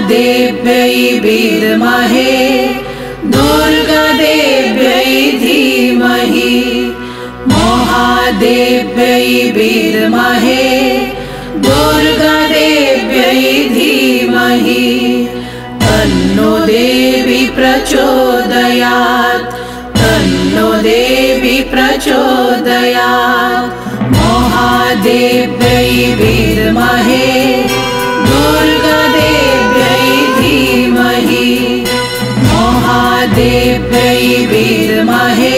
महादेव्यै विद्महे दुर्गादेव्यै धीमहि महादेव्यै विद्महे दुर्गादेव्यै धीमहि तन्नो देवी प्रचोदयात् तन्नो देवी प्रचोदयात् महादेव्यै विद्महे दुर्गादेव्यै धीमहि महादेव्यै विद्महे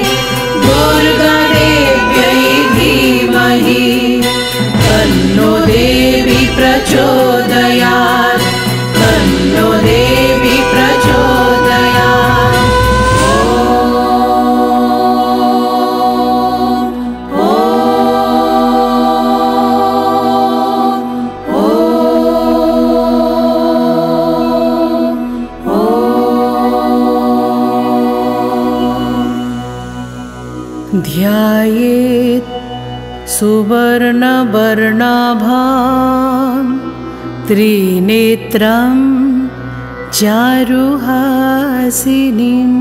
दुर्गादेव्यै धीमहि तन्नो देवी प्रचोदयात् तन्नो देवी प्रचोदयात् ध्यायेत् सुवर्णवर्णाभां त्रिनेत्रं चारुहासिनीं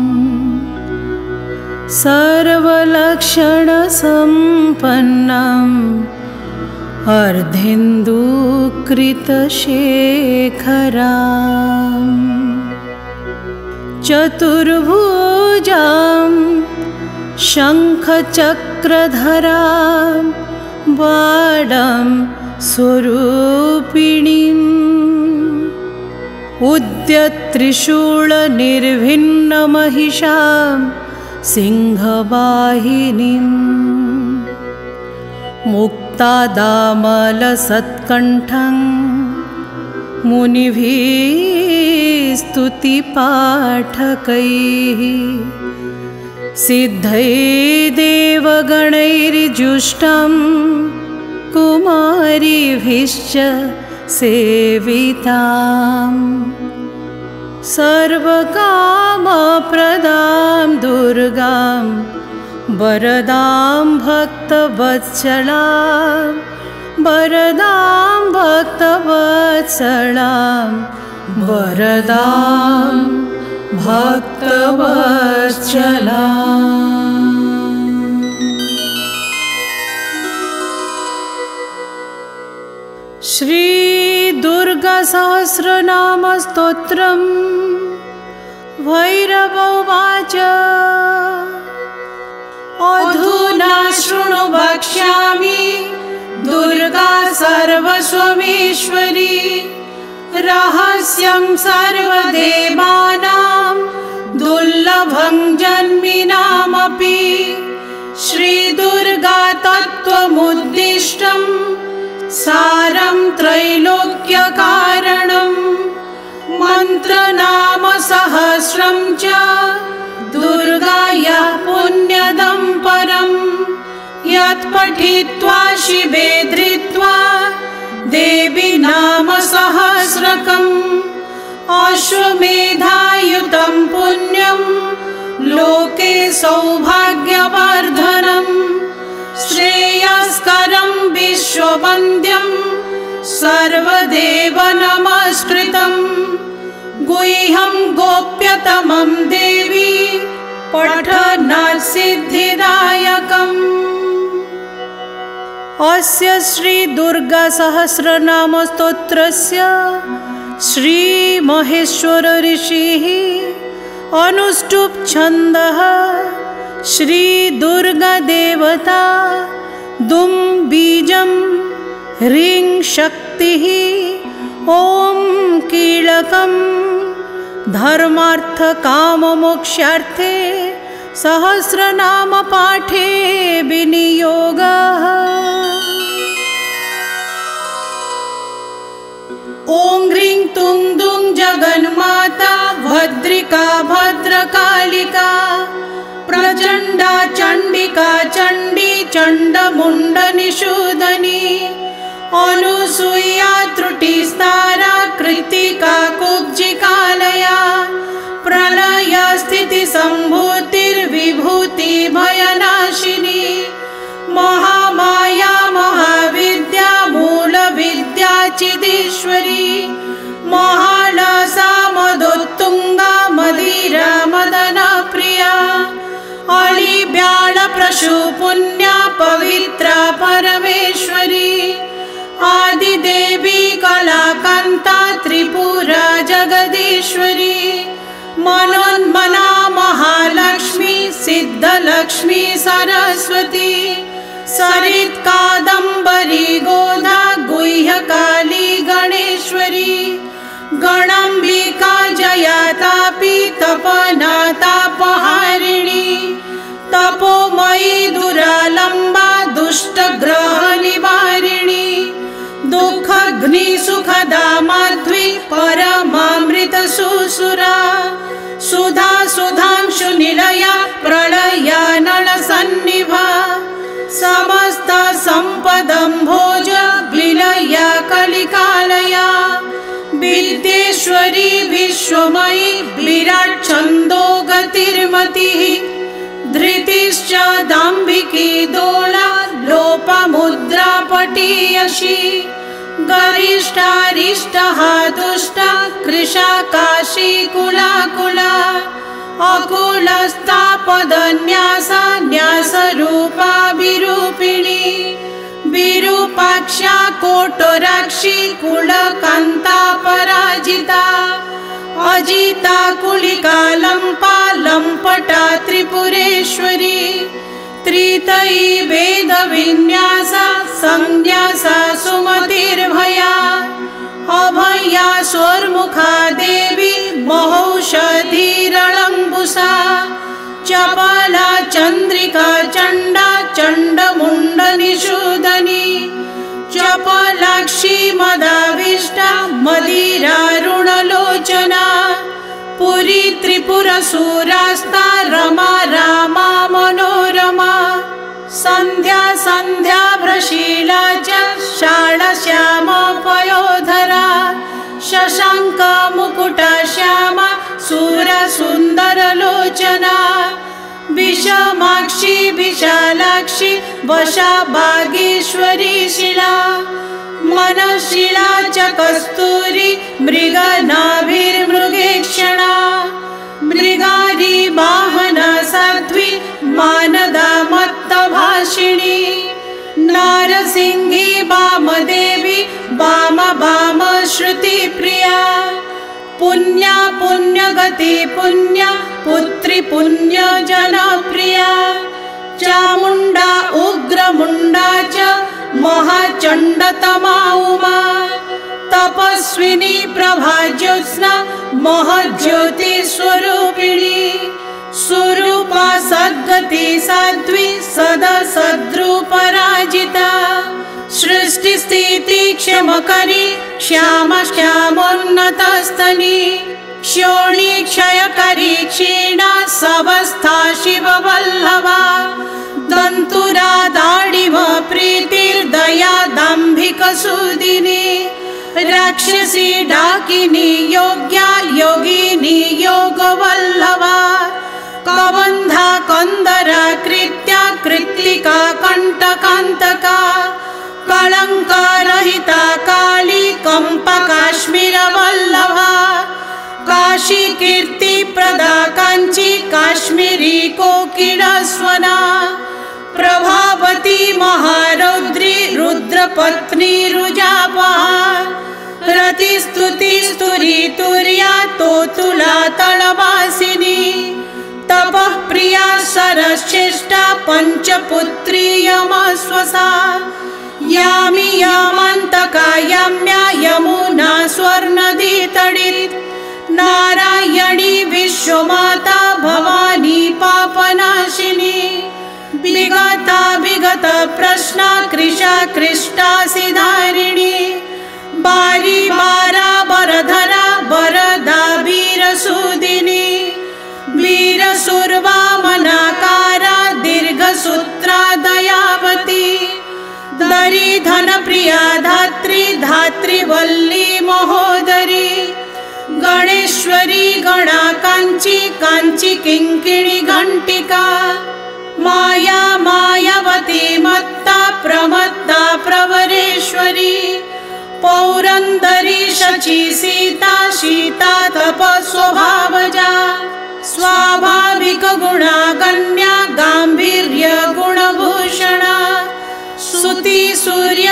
सर्वलक्षणसम्पन्नम् अर्धेन्दुकृतशेखरां चतुर्भुजां शङ्खचक्रधरां बाणं स्वरूपिणीम् उद्यत्त्रिशूलनिर्भिन्नमहिषां सिंहवाहिनीं मुक्तादामलसत्कण्ठं मुनिभिः स्तुतिपाठकैः सिद्धैर्देवगणैर्जुष्टं कुमारीभिश्च सेविताम् सर्वकामप्रदां दुर्गां वरदां भक्तवत्सलां वरदां भक्तवत्सलां वरदां भक्तवत्सलाम् श्री दुर्गा सहस्रनाम स्तोत्रम् भैरव उवाच अधुना शृणु वक्ष्यामि दुर्गा सर्वस्वमेश्वरी रहस्यं सर्वदेवानां दुर्लभं जन्मिनामपि श्रीदुर्गा तत्त्वमुद्दिष्टम् सारं त्रैलोक्यकारणम् मन्त्रनाम सहस्रं च दुर्गायाः पुण्यदं परम् यत् पठित्वा शिवे धृत्वा देवी नाम सहस्रकम् अश्वमेधायुतं पुण्यं लोके सौभाग्यवर्धनम् श्रेयस्करं विश्ववन्द्यं सर्वदेव नमस्कृतं गुह्यं गोप्यतमं देवी पठनात् सिद्धिदायकम् अस्य श्री दुर्गा सहस्रनाम स्तोत्रस्य श्री महेश्वर ऋषिः अनुष्टुप् छन्दः श्री दुर्गा देवता दुं बीजं ह्रीं शक्तिः ॐ कीलकं धर्मार्थ काम मोक्षार्थे सहस्रनाम पाठे विनियोगः ॐ ह्रीं तुं दुं जगन्माता भद्रिका भद्रकालिका प्रचण्डा चण्डिका चण्डी चण्डमुण्डनिषूदनी अनुसूया त्रुटिस्तारा कृत्तिका कुब्जिकालया प्रलया स्थितिसम्भूतिर्विभूति भयनाशिनी महामाया महाविद्या मूलविद्या चिदीश्वरी महा सर्वसु पुण्या पवित्रा परमेश्वरी आदिदेवी कलाकान्ता त्रिपुरा जगदीश्वरी मनोन्मना महालक्ष्मी सिद्धलक्ष्मी सरस्वती सरित कादम्बरी गोधा गुह्यकाली गणेश्वरी गणाम्बिका जयातापि तपनातापहारिणी तपोमयी दुरालम्बा दुष्टग्रह निवारिणी दुःखघ्नि सुखदा माध्वी परमामृत सुसुरा सुधा सुधांशु निलया प्रलया नलसन्निभा समस्त सम्पदं भोज विलया कलिकालया विद्येश्वरी विश्वमयी विराट छन्दो गतिर्मतिः धृतिश्च दाम्भिकी दोला लोपमुद्रा पटीयसी गरिष्ठारिष्टः दुष्टा कृशा काशी कुलाकुला अकुलस्तापदन्यासा न्यासरूपा विरूपिणी विरूपाक्षा कोटराक्षी कुलकान्ता पराजिता अजिता कुलिका लम्पा लम्पटा त्रिपुरेश्वरी त्रितयी वेदविन्यासा संन्यासा सुमतिर्भया अभया सोर्मुखा देवी महौषधीरलम्बुसा चपला चन्द्रिका चण्डा चण्डमुण्डनिषूदनी चपलाक्षी मदाविष्टा मदिरारुणलोचना पुरी त्रिपुरसूरास्ता रमा रामा मनोरमा सन्ध्या सन्ध्या भ्रशीला च शालश्यामा पयोधरा शशाङ्क मुकुटा श्यामा सुरसुन्दरलोचना विषमाक्षी विशालाक्षी वशा बागेश्वरी शिला मनशिला च कस्तूरी मृगनाभिर्मृगेक्षणा मृगारी वाहना साध्वी मानदा मत्तभाषिणी नारसिंही वामदेवी वाम वाम श्रुति प्रिया पुण्या पुण्यगति पुण्या पुत्री पुण्य जनप्रिया चामुण्डा उग्रमुण्डा च महाचण्डतमा उमा तपस्विनी प्रभा ज्योत्स्ना महज्योतिस्वरूपिणी स्वरूपा सद्गति साध्वी सदा सद्रूपराजिता सृष्टिस्थिति क्षमकरी श्याम श्यामोन्नतस्तनी क्षोणी क्षयकरी क्षीणा सवस्था शिववल्लभा दन्तुरा दाढिव प्रीतिर्दया दाम्भिकसूदिनी राक्षसी डाकिनी योग्या योगिनी योगवल्लभा कबन्धा कंदरा कृत्या कृत्तिका कंटकान्तका कलंकारहिता काली कंपकाश्मीरवल्लभा काशी कीर्ति प्रदा कांची काश्मीरी कोकिलस्वना प्रभावती महारौद्री रुद्रपत्नी रुजापहा रतिस्तुति स्तुरी तुर्या तोतुला तलवासिनी तपः प्रिया सरश्रेष्ठा पंचपुत्री यमस्वसा यामी यामन्तका यम्या यमुना स्वर्णदी तडित नारायणी विश्वमाता भवानी पापनाशिनी विगता विगत प्रश्ना कृशा कृष्टा सिधारिणी बारी बारा बरधरा वरदा वीरसूदिनी वीरसुर्वामनाकारा दीर्घसूत्रा दयावती दरी धन प्रिया धात्री धात्री वल्ली महोदरी गणेश्वरी गणा कांची कांची किंकिणी घंटिका माया मायावती मत्ता प्रमत्ता प्रवरेश्वरी पौरंदरी शची सीता शीता तप स्वभावजा स्वाभाविक गुणा गण्या गांभीर्य गुण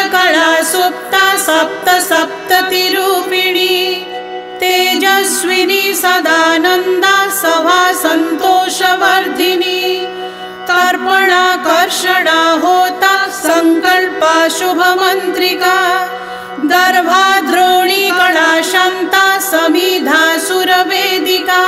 वीर्यकला सुप्ता सप्त सप्ततिरूपिणी तेजस्विनी सदानंदा सभा संतोषवर्धिनी तर्पणाकर्षणा होता संकल्पा शुभमंत्रिका दर्भा द्रोणी कला शांता समिधा सुरवेदिका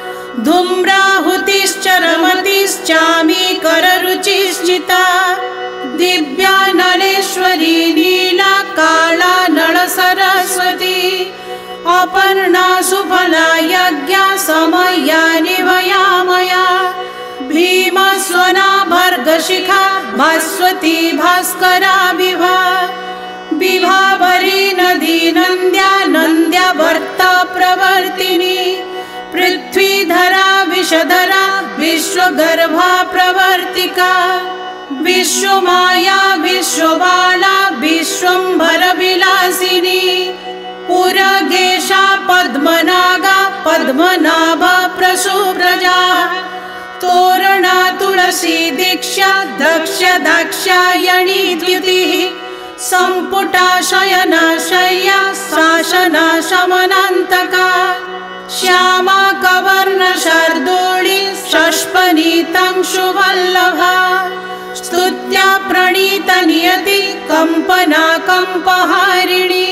धूम्राहुतिश्चरमतिश्चामी कररुचिश्चिता दिव्यानलेश्वरी नीला काला नळ सरस्वती अपर्णा सुफला यज्ञा समया निभयामया भीमस्वना भर्गशिखा भास्वती भास्करा विभा विभावरी नदी नंद्या नंद्या वर्ता प्रवर्तिनी पृथ्वीधरा विषधरा विश्वगर्भा प्रवर्तिका विश्वमाया विश्वबाला विश्वंभर विलासिनी पुरगेशा पद्मनागा पद्मनाभा प्रसूप्रजा तोरणा तुलसी दीक्षा दक्ष दाक्षायणी द्युतिः संपुटा शयना शय्या शासना शमनान्तका श्यामा कवर्ण शार्दूली षष्पनीतांशुवल्लभा स्तुत्या प्रणीत नियति कंपना कंपहारिणी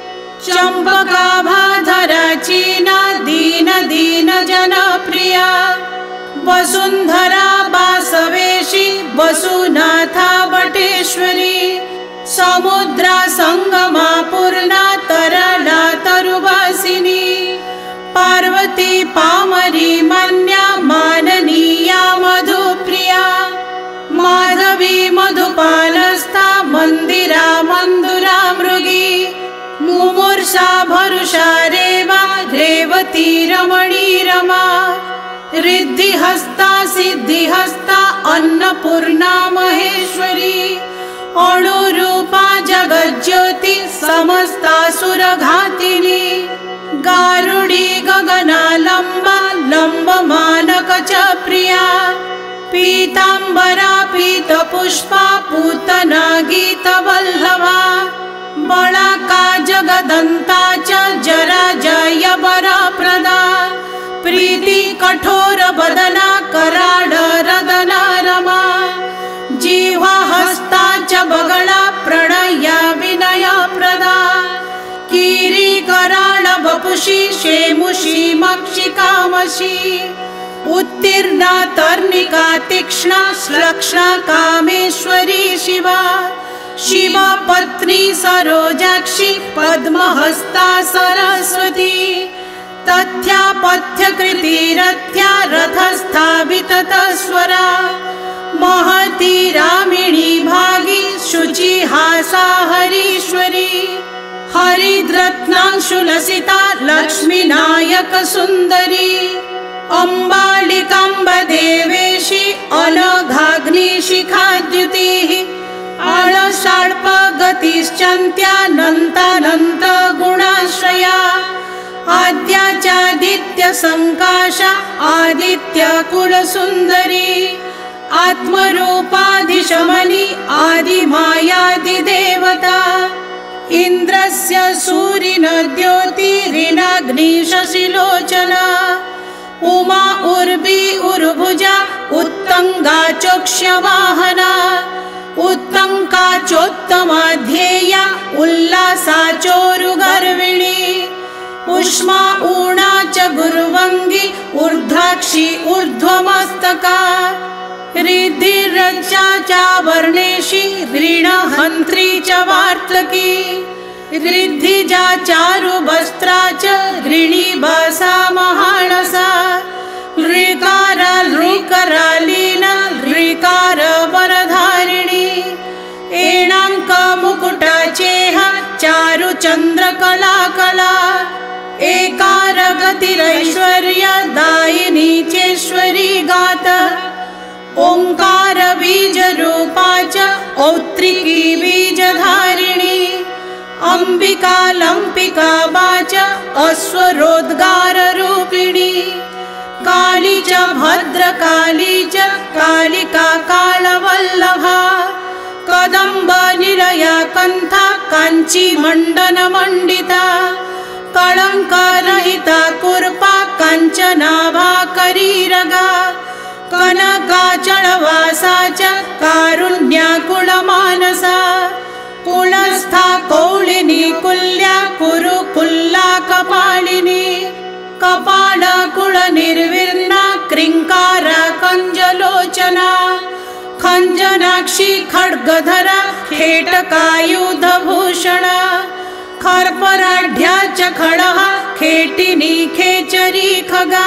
चंपकाभाधरा चीना दीन दीन जनप्रिया वसुंधरा वासवेशी वसुनाथा वटेश्वरी समुद्रा संगमा पूर्णा तरला तरुवासिनी पार्वती पामरी मन्या माननीया मधुप्रिया माधवी मधुपालस्था मंदिरा मंदुरा मृगी मुमूर्षा भरुषा रेवा रेवती रमणी रमा रिद्धिहस्ता सिद्धिहस्ता अन्नपूर्णा महेश्वरी अणुरूपा जगज्योति समस्ता सुरघातिनी गारुडी गगनालंबा लंबमानक च प्रिया पीतांबरा पीतपुष्पा पूतना गीतवल्लभा बलाका जगदन्ता च जरा जयवरप्रदा प्रीति कठोर बदना कराळ रदना रमा जीवा हस्ता च बगला प्रणया विनय प्रदा कीरी कराळ वपुषी शेमुषी मक्षिकामशी उत्तीर्णा तर्निका तीक्ष्णा श्लक्ष्णा कामेश्वरी शिवा शिवा पत्नी सरोजाक्षी पद्महस्ता सरस्वती तथ्या पथ्यकृति रथ्या रथस्था विततस्वरा महती रामिणी भागी शुचि हासा हरीश्वरी हरिद्रत्नांशुलसिता लक्ष्मीनायक सुंदरी अम्बालिकाम्ब देवेशी अनघाग्निशिखाद्युतिः आळशाल्पगतिश्चन्त्यानन्तानन्त गुणाश्रया आद्याचादित्य संकाशा आदित्य कुलसुंदरी आत्मरूपाधिशमनी आदिमायादिदेवता इंद्रस्य सूरिन द्योतिरिनाग्निशशिलोचना उमा उर्वी उर्भुजा उत्तंगा चोक्ष्यवाहना उत्तंका चोत्तमा ध्येया उल्लासा चोरुगर्विणी उष्मा ऊणा च गुरुवंगी ऊर्ध्वाक्षी ऊर्ध्वमस्तका रिद्धिरज्जा च वर्णेशी ऋणहंत्री च वार्तकी रिद्धिजा चारुवस्त्रा च ऋणीभासा महानसा ऋकारा ऋकरालीना ऋकार वरधारिणी एणांक मुकुटा चेह चारु चंद्रकला एकार गतिरैश्वर्य दायिनी चेश्वरी गाता ओंकार बीज रूपा च औत्रिकी बीजधारिणी अंबिका लंपिका वाच अश्वरोद्गार रूपिणी काली च भद्रकाली च कालिका कालवल्लभा कदम्बनिलया कन्था काञ्चीमण्डनमण्डिता कलङ्करहिता कुर्पा काञ्चनाभा करीरगा कनकाचलवासा च कारुण्याकुलमानसा कुलस्था कौलिनी कुल्या कुरुकुल्ला कपालिनी कपालकुलनिर्विन्ना क्रिङ्कारा कञ्जलोचना खञ्जनाक्षी खड्गधरा खेटकायुधभूषणा खर्पराढ्या च खडः खेटिनी खेचरी खगा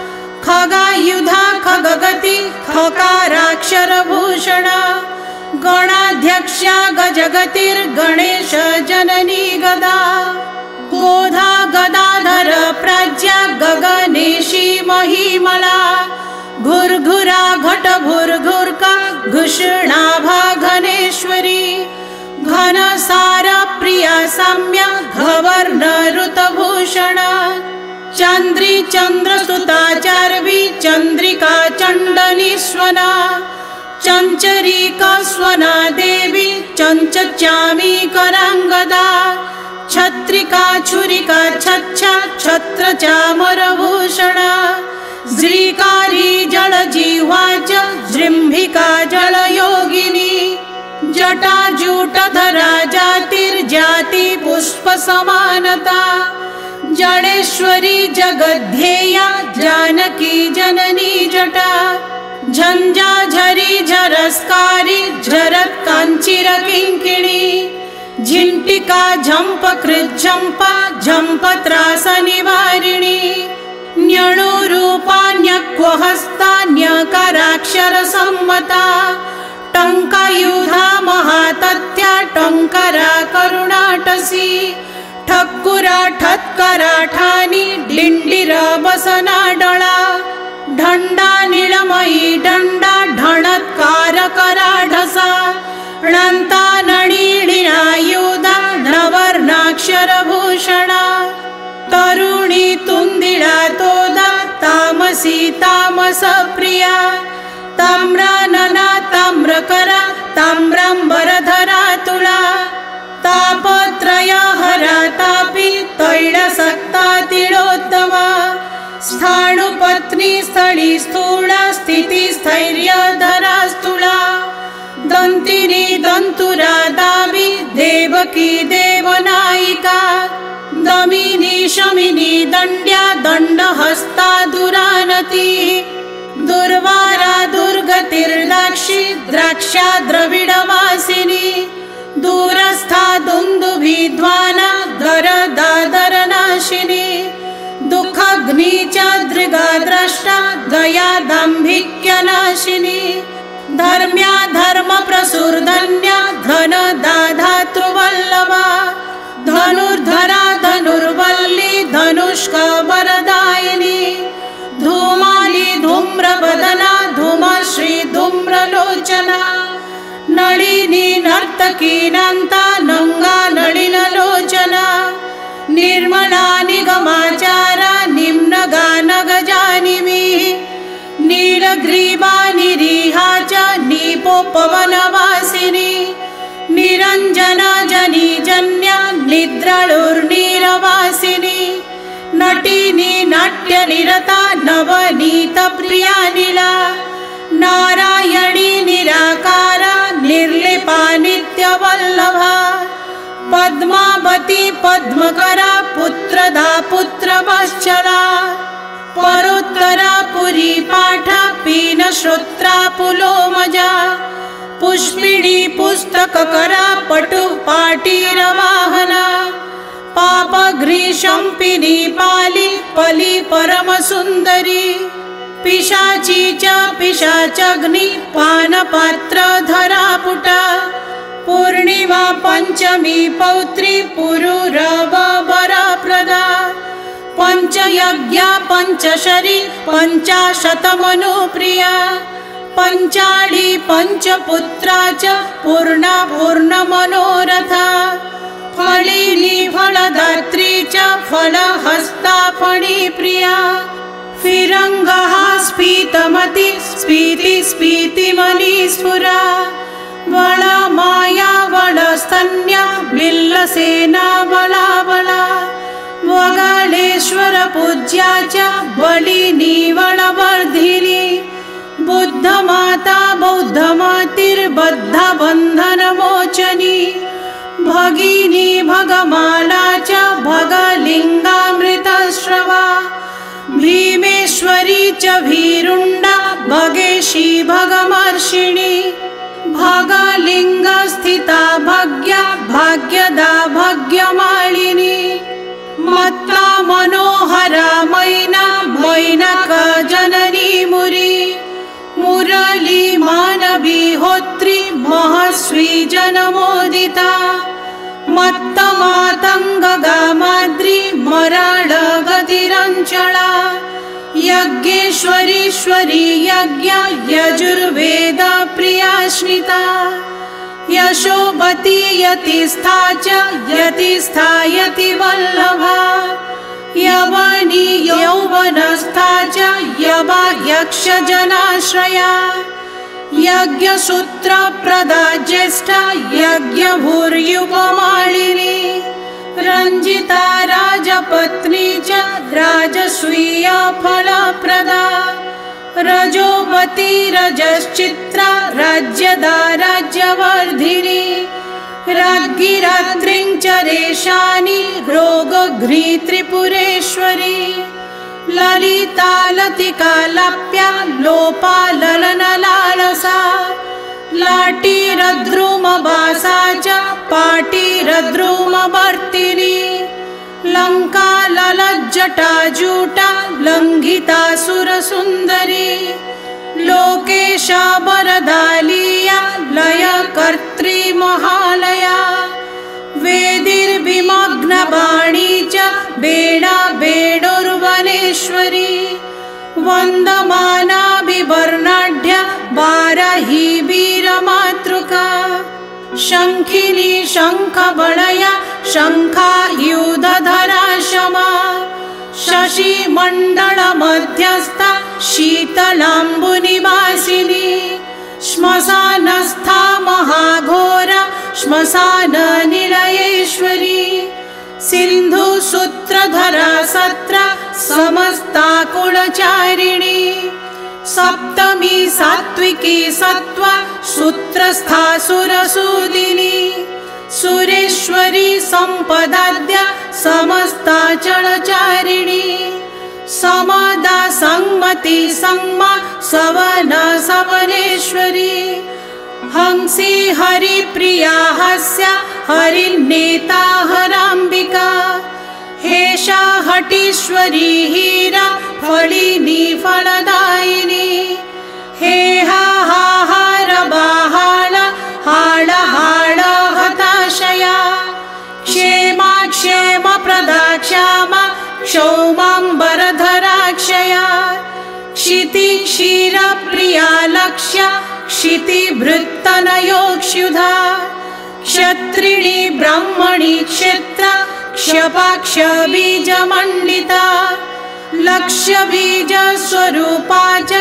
खगायुधा खगगति खकाराक्षरभूषणा गणाध्यक्षा गजगतिर्गणेश जननी गदा गोधा गदाधर प्राज्ञा गगनेशी महिमला घुर्घुरा घटभुर्घुर्का घुषणाभा घनेश्वरी घनसार प्रिया साम्या घवर्ण ऋतभूषणा चन्द्री चन्द्रसुताचार्वी चन्द्रिका चण्डनीश्वना चञ्चरीका स्वना देवी चञ्चचामी कराङ्गदा छत्रिका छुरिका छच्छा छत्र चामरभूषणा श्रीकारी जलजिह्वा च जृम्भिका जलयोगिनी जटाजूटधरा जातिर्जाति पुष्पसमानता जडेश्वरी जगद्धेया जानकी जननी जटा झंझाझरी झरस्कारी झरत् काञ्चिरकिङ्किणी झिण्टिका झम्पकृज्झम्पा झम्पत्रासनिवारिणी न्यणुरूपा न्यक्वहस्ता न्यकराक्षरसम्मता टङ्कायुधा महातथ्या टङ्करा करुणाटसी ठक्कुरा ठत्करा ठानी डिण्डिरा बसनाडळा ढण्डा नीलमयी दण्डा ढणत्कार कराढसा णन्ता नणीडिनायुधा नवर्णाक्षरभूषणा तरुणी तुन्दिळा तोदा तामसी तामसप्रिया ताम्रानना ताम्रकरा ताम्राम्बरधरा तुला तापत्रयहरा तापी तैलसक्ता तिलोत्तमा स्थाणुपत्नी स्थली स्थूला स्थितिस्थैर्यधरा स्थूला दन्तिनी दन्तुरा दामी देवकी देवनायिका दमिनी शमिनी दण्ड्या दण्डहस्ता दुरानती दुर्वारा दुर्गतिर्दाक्षी द्राक्षा द्रविडवासिनी दूरस्था दुन्दुभिध्वाना दरदादरनाशिनी दुःखग्नि च दृगा द्रष्टा दया दाम्भिक्यनाशिनी धर्म्या धर्मप्रसुर्धन्या धनदाधातृवल्लभा धनुर्धरा धनुर्वल्ली धनुष्कवरदायिनी धूमाली धूम्रवदना धूमश्री धूम्रलोचना नळिनी नर्तकीनान्ता नङ्गा नळिनलोचना निर्मला निगमाचारा निम्नगानगजानिमी नीलग्रीवा निरीहा च नीपोपवनवासिनी निरञ्जना जनी जन्या निद्रालुर्नीरवासिनी नटिनी नाट्यनिरता नवनीतप्रिया नीला नारायणी निराकारा निर्लिपा नित्यवल्लभा पद्मावती पद्मकरा पुत्रदा पुत्रवत्सला परोत्तरा पुरी पाठा पीनश्रोत्रा पुलोमजा पुष्पिणी पुस्तककरा पटु पाटीरवाहना पापघ्रीशम्पिनी पाली पली परमसुन्दरी पिशाची च पिशाचग्नि पानपात्रधरा पुटा पूर्णिमा पंचमी पौत्री पुरुरवरप्रदा पंचयज्ञा पंचशरी पंचाशतमनुप्रिया पंचाली पंचपुत्रा च पूर्णा पूर्णमनोरथा फलिनी फलदात्री च फलहस्ता फणिप्रिया फिरङ्गः स्फीतमती स्फीति स्फीतिमणि स्फुरा वळमाया वळस्तन्या बिल्लसेना बळाबळा वगळेश्वर पूज्याच्या बलिनी वळवर्धिनी बुद्धमाता बौद्धमातिर्बद्ध बंधनमोचनी भगिनी भगमालाच्या भगलिंगामृतश्रवा भीमेश्वरी च भीरुंडा भगेशी भगमर्षिणी भगलिंगस्थिता भग्या भाग्यदा भग्यमालिनी मत्ता मनोहरा मैना मैनक जननी मुरी मुरली मानवी होत्री महस्वी जनमोदिता मत्त मातंगगा माद्री मराळ गतिरंचळा यज्ञेश्वरीश्वरी यज्ञ यजुर्वेद प्रियाश्रिता यशोबती यतिस्था च यतिस्था यतिवल्लभा यवनी यौवनस्था च यवा यक्षजनाश्रया यज्ञसूत्रप्रदा ज्येष्ठा यज्ञभूर्युपमालिनी रञ्जिता राजपत्नी च राजसूया फलप्रदा रजोवती रजश्चित्रा राज्यदा राज्यवर्धिनी राज्ञी रात्रिं च रेशानि रोगघ्नी त्रिपुरेश्वरी ललिता लतिका लाप्या लोपा ललनलालसा लाटीरद्रुमवासा च पाटीरद्रुमवर्तिनी लंका ललज्जटाजूटा लंघिता सुरसुंदरी लोकेशा वरदालीया लयकर्त्री महालया वेदिर्विमग्नबाणी च बेडा बेडोर्वनेश्वरी वन्दमाना विवर्णाढ्य बारही वीरमातृका शंखिनी शंखबळया शंखायुधधरा शमा शशिमण्डल मध्यस्था शीतलाम्बुनिवासिनी श्मशानस्था महाघोरा श्मशाननिलयेश्वरी सिन्धुसूत्रधरा सत्रा समस्ताकुलचारिणी सप्तमी सात्विकी सत्त्वा सूत्रस्था सुरसूदिनी सुरेश्वरी संपदाद्या समस्ताचलचारिणी समदा संमति संमा सवना सवनेश्वरी हंसी हरिप्रिया हस्या हरिनेता हराम्बिका हेषा हटीश्वरी हीरा फलिनी फलदायिनी हेहा हाहार बाहाळ हाळ हाळ हताशया क्षेमा क्षेमप्रदा क्षमा क्षौमाम्बरधराक्षया क्षिति क्षीरप्रिया लक्ष्या क्षितिभृत्तनयोक्षुधा क्षत्रिणी ब्राह्मणी क्षेत्र क्षपाक्ष बीजमण्डिता लक्ष्यबीजस्वरूपा च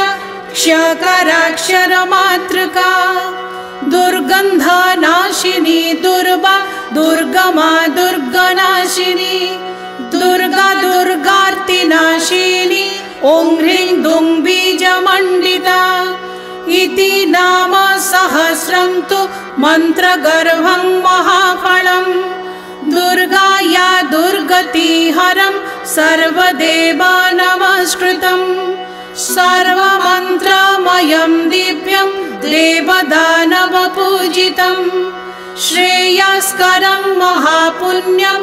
क्षकराक्षरमातृका दुर्गन्धनाशिनी दुर्वा दुर्गमा दुर्गनाशिनी दुर्गा दुर्गार्तिनाशिनी ॐ ह्रीं दुं बीजमण्डिता इति नाम सहस्रं तु मन्त्रगर्भं महाफलं दुर्गा या दुर्गतिहरं सर्वदेवा नमस्कृतं सर्वमन्त्रमयं दिव्यं देवदानवपूजितं श्रेयस्करं महापुण्यं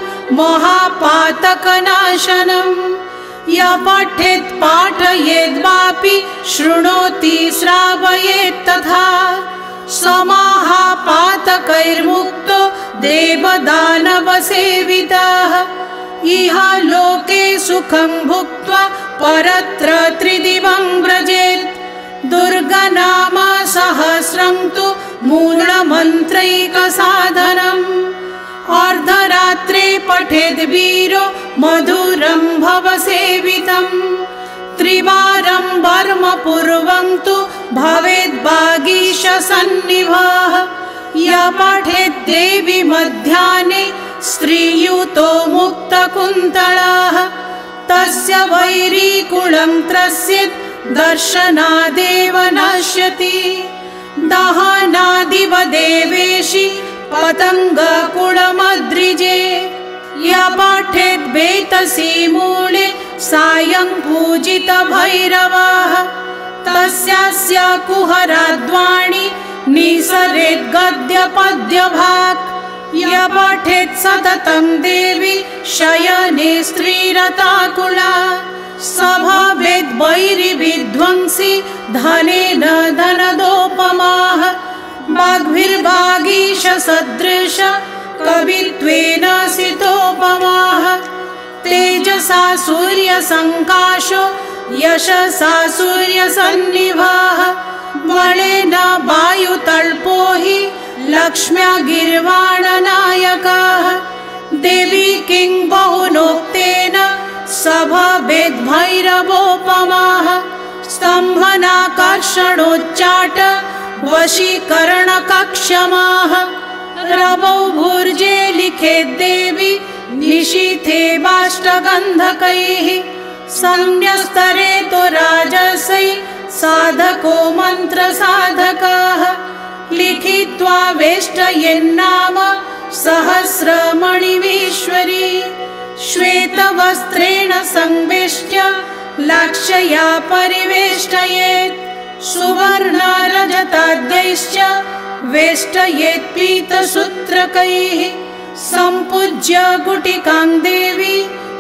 महापातकनाशनं य पठेत् पाठयेद्वापि शृणोति श्रावयेत् तथा समाहापातकैर्मुक्तो देवदानवसेवितः इह लोके सुखं भुक्त्वा परत्र त्रिदिवं व्रजेत् दुर्गनाम सहस्रं तु मूलमन्त्रैकसाधनम् अर्धरात्रे पठेद् वीरो मधुरं भवसेवितं त्रिवारं वर्म पूर्वं तु भवेद् वागीशसन्निभः य पठेत् देवी मध्याह्ने स्त्रीयुतो मुक्तकुन्तलाः तस्य वैरीकुलं त्रस्येत् दर्शनादेव नश्यति दहनादिव देवेशि पतङ्गकुलमद्रिजे य पठेत् वेतसी मूले सायं पूजित भैरवः तस्यास्य कुहराद्वाणि निसरेत् गद्यपद्यभाक् य पठेत् सततं देवी शयने स्त्रीरताकुला स भवेद् वैरिविध्वंसी धनेन धनदोपमाः वाग्भिर्वागीश सदृश कवित्वेन सितोपमाः तेजसा सूर्यसङ्काशो यशसा सूर्यसन्निभाः बलेन वायुतल्पो हि लक्ष्म्या गिर्वाणनायकाः देवी किं बहुनोक्तेन स भवेद् भैरवोपमाः स्तम्भनाकर्षणोच्चाट वशीकरणकक्षमाः रवौ भुर्जे लिखेद् देवी निशीथे बाष्टगन्धकैः संन्यस्तरे तु राजसै साधको मन्त्रसाधकाः लिखित्वा वेष्टयेन्नाम सहस्रमणिवीश्वरी श्वेतवस्त्रेण संवेष्ट्य लाक्षया परिवेष्टयेत् सुवर्णरजताद्यैश्च वेष्टयेत् पीतसूत्रकैः सम्पूज्य गुटिकां देवी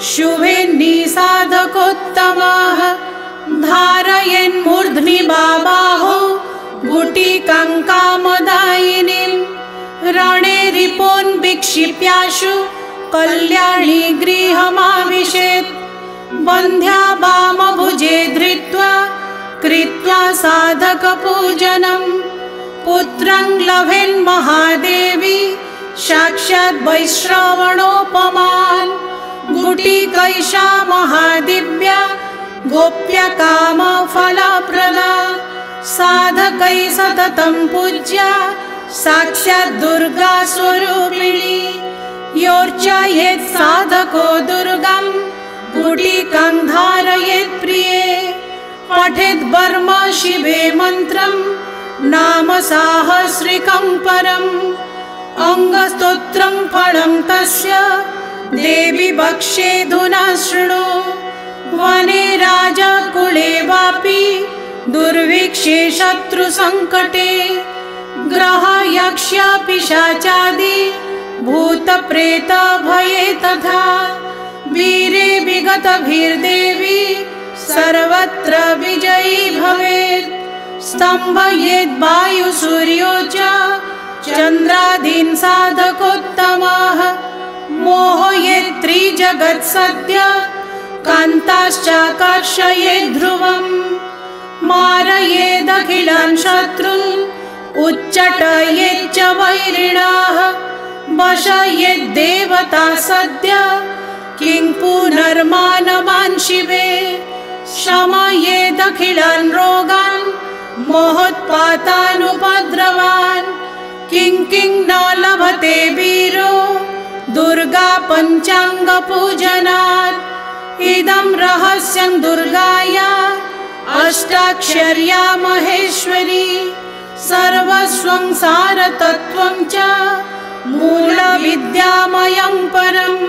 शुभेन्निसाधकोत्तमाः धारयेन्मूर्ध्नि बाबाहो गुटिकां कामदायिनीं रणे रिपोन् विक्षिप्याशु कल्याणी गृहमाविशेत् बन्ध्या वामभुजे धृत्वा कृत्वा साधकपूजनं पुत्रं लभेन्महादेवी साक्षात् वैश्रवणोपमान् गुटिकैषा महादिव्या गोप्यकामफलप्रदा साधकै सततं पूज्या साक्षात् दुर्गा स्वरूपिणी योर्चयेत् साधको दुर्गां गुटिकां धारयेत् प्रिये पठेद् वर्म शिवे मन्त्रं नाम साहस्रिकं परम् अङ्गस्तोत्रं फलं तस्य देवी वक्षेऽधुना शृणु वने राजकुले वापि दुर्भिक्षे शत्रुसङ्कटे ग्रह यक्ष पिशाचादि भूतप्रेत भये तथा वीरे विगतभिर्देवी सर्वत्र विजयी भवेत् स्तम्भयेद् वायुसूर्यो च चन्द्रादीन् साधकोत्तमाः मोहयेत् त्रिजगत्सद्य कान्ताश्चाकर्षयेत् ध्रुवम् मारयेदखिलान् शत्रून् उच्चटयेच्च वैरिणाः वशयेद्देवता सद्य किं पुनर्मानवान् शिवे शमयेदखिलान् रोगान् मोहोत्पातानुपद्रवान् किं न लभते वीरो दुर्गा पञ्चाङ्गपूजनात् इदं रहस्यं दुर्गाया अष्टाक्षर्या महेश्वरी सर्वस्वं सारतत्त्वं च मूलविद्यामयं परम्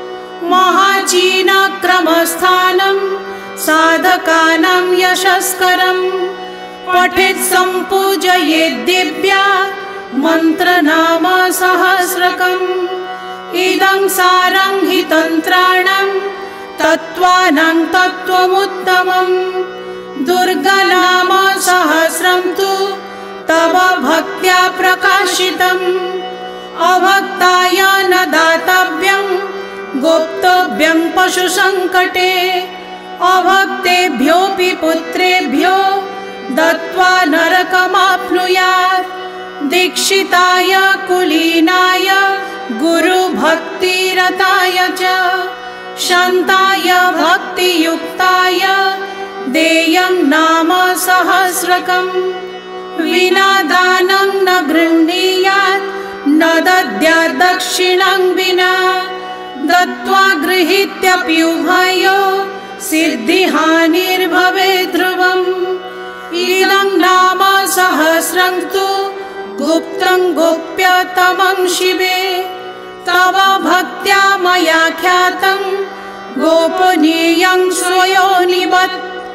महाचीनक्रमस्थानं साधकानां यशस्करम् पठेत् सम्पूजयेत् दिव्या मन्त्रनाम सहस्रकम् इदं सारं हि तन्त्राणां तत्त्वानां तत्त्वमुत्तमम् दुर्गानाम सहस्रं तु तव भक्त्या प्रकाशितम् अभक्ताय न दातव्यं गोप्तव्यं पशुसङ्कटे अभक्तेभ्योऽपि पुत्रेभ्यो दत्त्वा नरकमाप्नुयात् दीक्षिताय कुलीनाय गुरुभक्तिरताय च शान्ताय भक्तियुक्ताय देयं नाम सहस्रकम् विना दानं न गृह्णीयात् न दद्यात् दक्षिणं विना दत्त्वा गृहीत्यपि उभयोः सिद्धिहानिर्भवेत् ध्रुवम् इदं नाम सहस्रं तु गुप्तं गोप्यतमं शिवे तव भक्त्या मया ख्यातं गोपनीयं स्वयोनिवत्।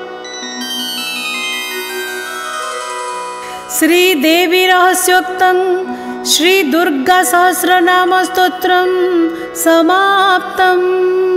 श्रीदेवी रहस्योक्तं श्री दुर्गा सहस्रनाम स्तोत्रं समाप्तम्।